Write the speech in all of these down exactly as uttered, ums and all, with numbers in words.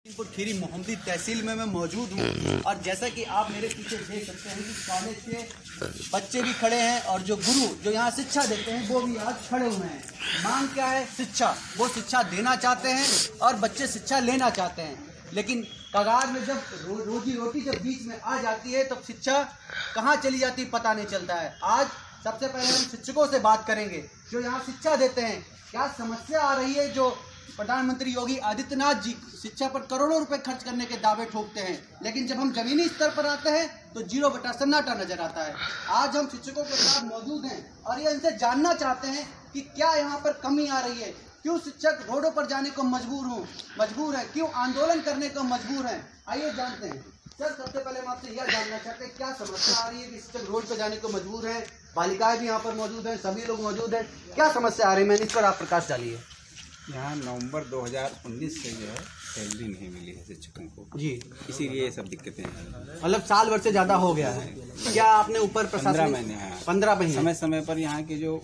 खीरी मोहम्मदी तहसील में मैं मौजूद हूँ और जैसा कि आप मेरे पीछे देख सकते हैं कि कॉलेज के बच्चे भी खड़े हैं और जो गुरु जो यहाँ शिक्षा देते हैं वो भी आज खड़े हुए हैं। मांग क्या है? शिक्षा। वो शिक्षा देना चाहते हैं और बच्चे शिक्षा लेना चाहते हैं, लेकिन कगार में जब रो, रोजी रोटी जब बीच में आ जाती है तो शिक्षा कहाँ चली जाती है पता नहीं चलता है। आज सबसे पहले हम शिक्षकों से बात करेंगे जो यहाँ शिक्षा देते हैं। क्या समस्या आ रही है? जो प्रधानमंत्री योगी आदित्यनाथ जी शिक्षा पर करोड़ों रुपए खर्च करने के दावे ठोकते हैं, लेकिन जब हम जमीनी स्तर पर आते हैं तो जीरो बटा सन्नाटा नजर आता है। आज हम शिक्षकों के साथ मौजूद हैं और ये इनसे जानना चाहते हैं कि क्या यहाँ पर कमी आ रही है, क्यों शिक्षक रोडों पर जाने को मजबूर हो मजबूर हैं, क्यों आंदोलन करने को मजबूर हैं। आइए जानते हैं। सर, सबसे पहले हम आपसे यह जानना चाहते हैं क्या समस्या आ रही है कि शिक्षक रोड पर जाने को मजबूर हैं? बालिकाएं भी यहाँ पर मौजूद हैं, सभी लोग मौजूद हैं, क्या समस्या आ रही है? मैंने इस पर आप प्रकाश डालिए। यहाँ नवंबर दो हज़ार उन्नीस से जो है सैलरी नहीं मिली है शिक्षकों को जी, इसीलिए ये सब दिक्कतें हैं। मतलब साल भर से ज़्यादा हो गया है। क्या आपने ऊपर पंद्रह महीने हाँ पंद्रह महीने समय समय पर यहाँ के जो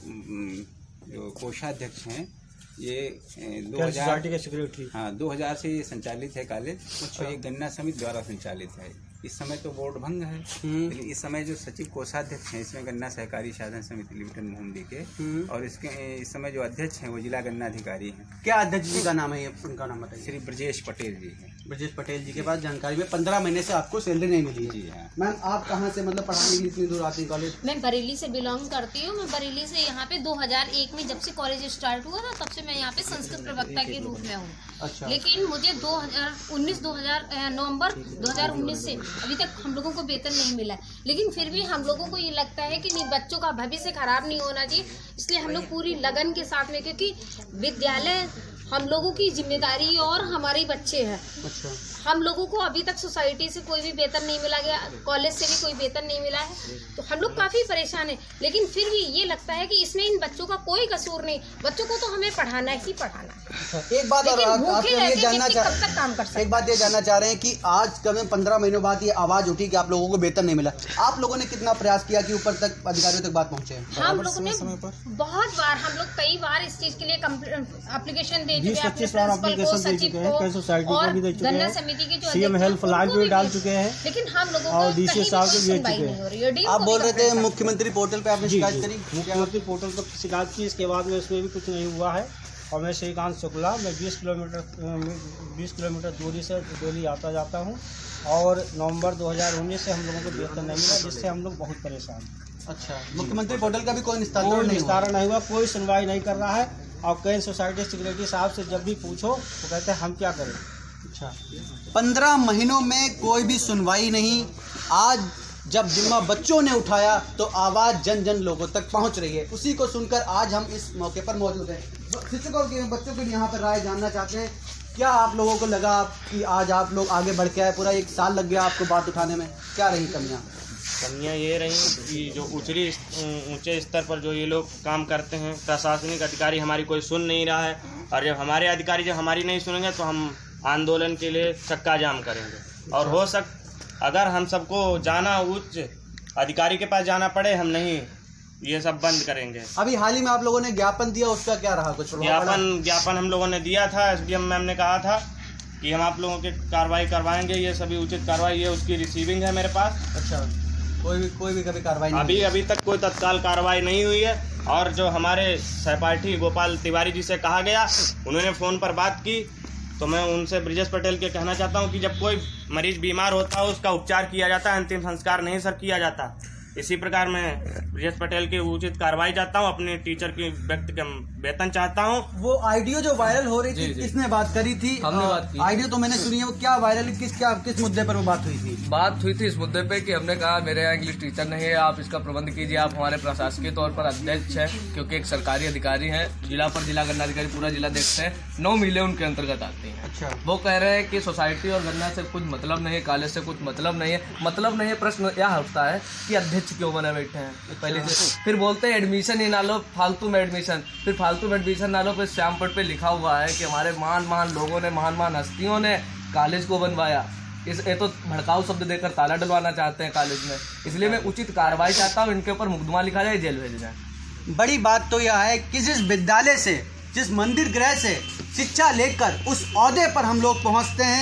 जो कोषाध्यक्ष हैं ये दो हजार के सेक्रेटरी हाँ दो हज़ार से ये संचालित है कॉलेज। अच्छा। और ये गन्ना समिति द्वारा संचालित है। इस समय तो बोर्ड भंग है, लेकिन इस समय जो सचिव कोषाध्यक्ष हैं इसमें गन्ना सहकारी साधन समिति लिमिटेड मोहम्मदी के, और इसके इस समय जो अध्यक्ष हैं वो जिला गन्ना अधिकारी हैं। क्या अध्यक्ष जी का नाम है? उनका नाम बताइए। श्री ब्रजेश पटेल जी हैं। ब्रजेश पटेल जी के पास जानकारी में पंद्रह महीने से आपको सैलरी नहीं मिली है। जी हाँ। मैम, आप कहाँ से मतलब पढ़ाने के लिए इतनी दूर आती हैं कॉलेज? मैं बरेली से बिलोंग करती हूँ। मैं बरेली से यहाँ पे दो हज़ार एक में जब से कॉलेज स्टार्ट हुआ था तब से मैं यहाँ पे संस्कृत प्रवक्ता के रूप में हूँ। अच्छा। लेकिन मुझे दो हज़ार उन्नीस दो हज़ार नवंबर दो हज़ार उन्नीस से अभी तक हम लोगों को वेतन नहीं मिला, लेकिन फिर भी हम लोगों को ये लगता है कि नहीं, बच्चों का भविष्य खराब नहीं होना चाहिए, इसलिए हम लोग पूरी लगन के साथ में, क्योंकि विद्यालय हम लोगों की जिम्मेदारी और हमारे बच्चे हैं। अच्छा। हम लोगों को अभी तक सोसाइटी से कोई भी वेतन नहीं मिला गया, कॉलेज से भी कोई वेतन नहीं मिला है, तो हम लोग काफी परेशान हैं। लेकिन फिर भी ये लगता है कि इसमें इन बच्चों का कोई कसूर नहीं, बच्चों को तो हमें पढ़ाना ही पढ़ाना है। एक बात और आप ये जानना चाह कब तक काम कर सकते? एक बात ये जानना चाह रहे हैं कि आज कम पंद्रह महीनों बाद ये आवाज उठी कि आप लोगों को वेतन नहीं मिला। आप लोगों ने कितना प्रयास किया कि ऊपर तक अधिकारियों तक बात पहुंचे? हम लोगों ने बहुत बार, हम लोग कई बार इस चीज के लिए एप्लीकेशन दे चुके हैं और गन्ना समिति के जो फ्लैग भी डाल चुके हैं, लेकिन हम लोगों को डीसी साहब को भेज चुके हैं। आप बोल रहे थे मुख्यमंत्री पोर्टल पे आपने शिकायत करी? मुख्यमंत्री पोर्टल पर शिकायत की, इसके बाद में उसमें भी कुछ नहीं हुआ है। और मैं श्रीकांत शुक्ला, मैं बीस किलोमीटर बीस किलोमीटर दूरी से डेली आता जाता हूँ और नवंबर दो हज़ार उन्नीस से हम लोगों को वेतन नहीं मिला, जिससे हम लोग बहुत परेशान हैं। अच्छा। मुख्यमंत्री पोर्टल का भी कोई निस्तारण निस्तारण नहीं हुआ, कोई सुनवाई नहीं कर रहा है। और कई सोसाइटी सेक्रेटरी साहब से जब भी पूछो तो कहते हैं हम क्या करें। अच्छा। पंद्रह महीनों में कोई भी सुनवाई नहीं। आज जब जिम्मा बच्चों ने उठाया तो आवाज जन जन लोगों तक पहुंच रही है। उसी को सुनकर आज हम इस मौके पर मौजूद हैं। शिक्षकों के बच्चों के लिए यहाँ पर राय जानना चाहते हैं। क्या आप लोगों को लगा कि आज आप लोग आगे बढ़ के आए? पूरा एक साल लग गया आपको बात उठाने में, क्या रही कमियाँ? कमियाँ ये रही कि जो ऊंचे ऊंचे स्तर पर जो ये लोग काम करते हैं, प्रशासनिक अधिकारी हमारी कोई सुन नहीं रहा है, और जब हमारे अधिकारी जब हमारी नहीं सुनेंगे तो हम आंदोलन के लिए चक्का जाम करेंगे। और हो सक अगर हम सबको जाना उच्च अधिकारी के पास जाना पड़े, हम नहीं ये सब बंद करेंगे। अभी हाल ही में आप लोगों ने ज्ञापन दिया, उसका क्या रहा? कुछ ज्ञापन ज्ञापन हम लोगों ने दिया था। एसडीएम मैम ने कहा था कि हम आप लोगों की कार्रवाई करवाएंगे, ये सभी उचित कार्रवाई, ये उसकी रिसीविंग है मेरे पास। अच्छा। कोई भी कोई भी कभी कार्रवाई नहीं? अभी अभी तक कोई तत्काल कार्रवाई नहीं हुई है। और जो हमारे सहपाठी गोपाल तिवारी जी से कहा गया, उन्होंने फ़ोन पर बात की, तो मैं उनसे ब्रजेश पटेल के कहना चाहता हूं कि जब कोई मरीज बीमार होता है उसका उपचार किया जाता है, अंतिम संस्कार नहीं सर किया जाता। इसी प्रकार मैं ब्रजेश पटेल की उचित कार्रवाई चाहता हूं, अपने टीचर की व्यक्ति का वेतन चाहता हूं। वो ऑडियो जो वायरल हो रही थी, किसने बात करी थी? हमने बात की। ऑडियो तो मैंने सुनी है, वो क्या वायरल, किस क्या किस मुद्दे पर वो बात हुई थी? बात हुई थी इस मुद्दे पे कि हमने कहा मेरे यहाँ इंग्लिश टीचर नहीं है, आप इसका प्रबंध कीजिए। आप हमारे प्रशासकीय तौर पर अध्यक्ष हैं, क्योंकि एक सरकारी अधिकारी हैं, जिला पर जिला गन्ना अधिकारी पूरा जिला देखते हैं, नौ मिले उनके अंतर्गत आती हैं। अच्छा। वो कह रहे हैं कि सोसाइटी और गन्ना से कुछ मतलब नहीं है, कॉलेज से कुछ मतलब नहीं है। मतलब नहीं है, प्रश्न यह उठता है कि अध्यक्ष क्यों बने बैठे हैं पहले से। फिर बोलते हैं एडमिशन ही ना लो, फालतू में एडमिशन, फिर फालतू में एडमिशन ना लो। फिर श्यामपट पे लिखा हुआ है कि हमारे महान महान लोगों ने, महान महान हस्तियों ने कॉलेज को बनवाया। इस ये तो भड़काऊ शब्द देकर ताला डलवाना चाहते हैं कॉलेज में। इसलिए मैं उचित कार्रवाई चाहता हूँ, इनके ऊपर मुकदमा लिखा जाए, जेल भेजा जाए। बड़ी बात तो यह है कि जिस विद्यालय से, जिस मंदिर गृह से शिक्षा लेकर उस ओहदे पर हम लोग पहुँचते हैं,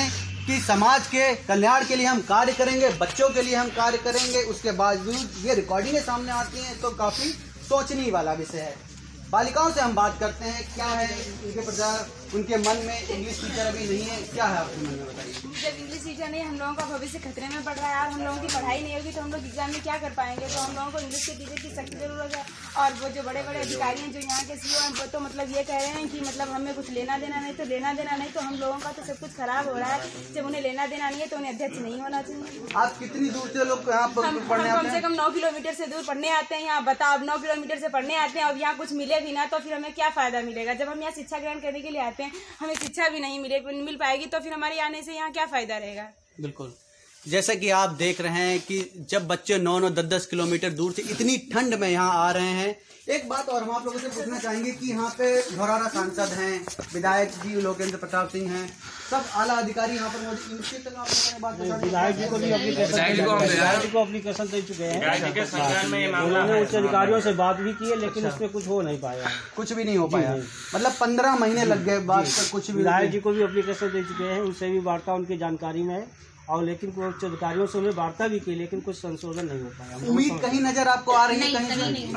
कि समाज के कल्याण के लिए हम कार्य करेंगे, बच्चों के लिए हम कार्य करेंगे, उसके बावजूद ये रिकॉर्डिंगें सामने आती हैं तो काफ़ी सोचने वाला विषय है। बालिकाओं से हम बात करते हैं, क्या है उनके प्रचार, उनके मन में इंग्लिश टीचर अभी नहीं है, क्या है आपके मन में बताइए। जब इंग्लिश टीचर नहीं, हम लोगों का भविष्य खतरे में पड़ रहा है और हम लोगों की पढ़ाई नहीं होगी तो हम लोग एग्जाम में क्या कर पाएंगे। तो हम लोगों को इंग्लिश के टीचर की सख्त जरूरत है। और वो जो बड़े बड़े अधिकारी हैं जो यहाँ के सीईओ हैं वो तो मतलब ये कह रहे हैं कि मतलब हमें कुछ लेना देना नहीं, तो लेना देना नहीं तो हम लोगों का तो सब कुछ खराब हो रहा है। जब उन्हें लेना देना नहीं है तो उन्हें अध्यक्ष नहीं होना चाहिए। आप कितनी दूर से लोग यहाँ पर हम पढ़ने आते हैं? कम से कम नौ किलोमीटर से दूर पढ़ने आते हैं। यहाँ बताओ, नौ किलोमीटर से पढ़ने आते हैं और यहाँ कुछ मिले भी ना तो फिर हमें क्या फायदा मिलेगा। जब हम यहाँ शिक्षा ग्रहण करने के लिए आते हैं, हमें शिक्षा भी नहीं मिले मिल पाएगी तो फिर हमारे आने से यहाँ क्या फायदा रहेगा। बिल्कुल, जैसा कि आप देख रहे हैं कि जब बच्चे नौ नौ दस दस किलोमीटर दूर से इतनी ठंड में यहाँ आ रहे हैं। एक बात और हम आप लोगों से पूछना चाहेंगे कि यहाँ पे धौरारा सांसद हैं, विधायक जी लोकेंद्र प्रताप सिंह हैं, सब आला अधिकारी यहाँ पर मौजूद। इनसे तक आप लोगों ने बात बता दी। विधायक जी को भी विधायक जी को एप्लीकेशन दे चुके हैं, उन्होंने उच्च अधिकारियों से बात भी की है लेकिन उसमें कुछ हो नहीं पाया, कुछ भी नहीं हो पाया। मतलब पंद्रह महीने लग गए बात पर, कुछ भी। विधायक जी को भी एप्लीकेशन दे चुके हैं, उनसे भी वार्ता उनकी जानकारी में है और लेकिन उच्च अधिकारियों से उन्हें वार्ता भी की लेकिन कुछ संशोधन नहीं हो पाया। उम्मीद कहीं नजर आपको आ रही है? कहीं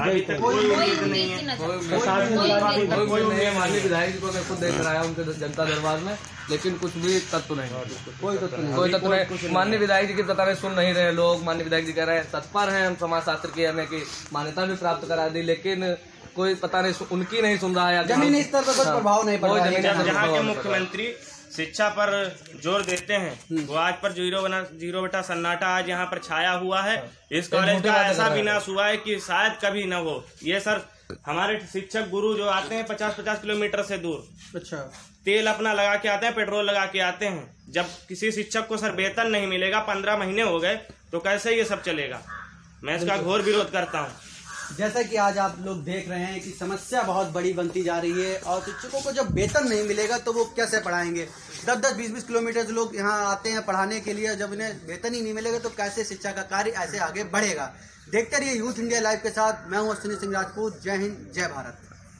माननीय विधायक जी को मैं खुद देख रहा है उनके जनता दरबार में, लेकिन कुछ भी तत्व नहीं, कोई तत्व नहीं, कोई तत्व नहीं। माननीय विधायक जी की बताने सुन नहीं रहे लोग। माननीय विधायक जी कह रहे हैं तत्पर हैं, हम समाज शास्त्र की हमें की मान्यता भी प्राप्त करा दी, लेकिन कोई पता नहीं उनकी नहीं सुन रहा है। जमीनी स्तर पर कुछ प्रभाव नहीं पड़ रहा है। जहाँ के मुख्यमंत्री शिक्षा पर जोर देते हैं वो आज पर जीरो बना जीरो बेटा सन्नाटा आज यहाँ पर छाया हुआ है। इस कॉलेज का ऐसा विनाश हुआ है कि शायद कभी न हो। ये सर हमारे शिक्षक गुरु जो आते हैं पचास पचास किलोमीटर से दूर, अच्छा तेल अपना लगा के आते हैं, पेट्रोल लगा के आते हैं। जब किसी शिक्षक को सर वेतन नहीं मिलेगा, पंद्रह महीने हो गए, तो कैसे ये सब चलेगा। मैं इसका घोर विरोध करता हूँ। जैसा कि आज आप लोग देख रहे हैं कि समस्या बहुत बड़ी बनती जा रही है और शिक्षकों को जब वेतन नहीं मिलेगा तो वो कैसे पढ़ाएंगे। दस दस बीस बीस किलोमीटर से लोग यहाँ आते हैं पढ़ाने के लिए, जब इन्हें वेतन ही नहीं मिलेगा तो कैसे शिक्षा का कार्य ऐसे आगे बढ़ेगा। देखते रहिए यूथ इंडिया लाइव के साथ। मैं हूँ अश्विनी सिंह राजपूत। जय हिंद, जय भारत।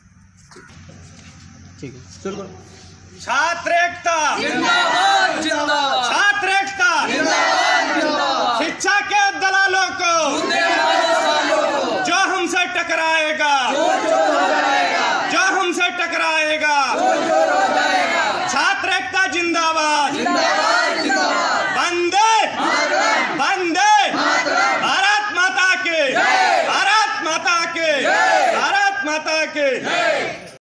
ठीक है, शुरू करो। छात्र एकता जिंदाबाद, जिंदाबाद। छात्र एकता जिंदाबाद, जिंदाबाद। शिक्षा के दलालों को जो हमसे टकराएगा, जो हमसे टकराएगा